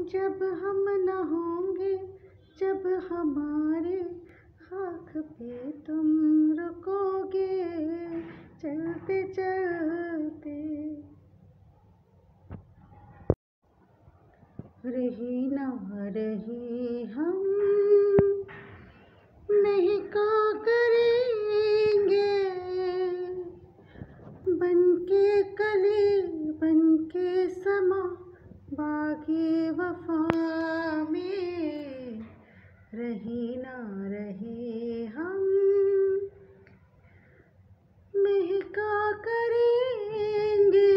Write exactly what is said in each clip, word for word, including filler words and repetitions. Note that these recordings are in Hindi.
जब हम न होंगे, जब हमारे खाक पे तुम रुकोगे चलते चलते। रही ना रही हम नहीं का करेंगे, बनके कली बनके समा बागी वफा में। रही ना रही हम महका करेंगे,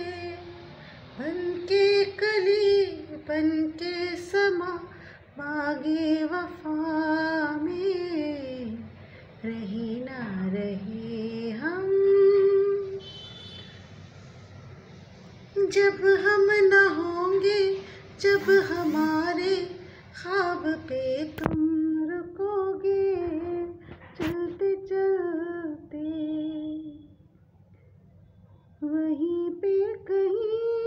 बनके कली बनके समा बागी वफा में। रही ना रही हम जब हम न होंगे, जब हमारे ख्वाब पे तुम रुकोगे चलते चलते। वहीं पे कहीं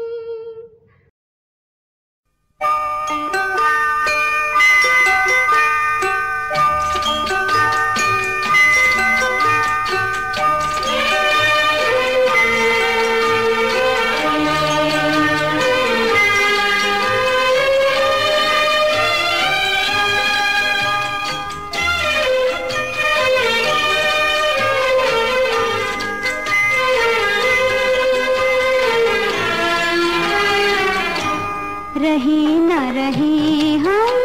रही न रही हम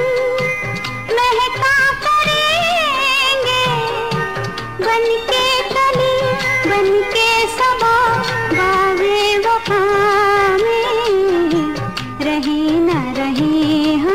महका करेंगे, बनके कली बनके सबा बागे वफा में। रही न रही हम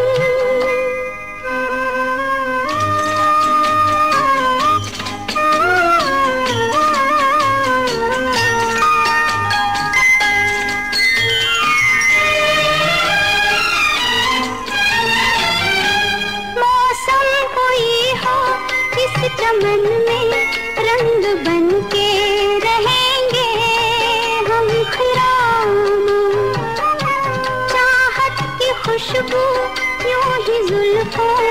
चमन में रंग बन के रहेंगे हम खिराम। चाहत की खुशबू यूं ही जुल्फों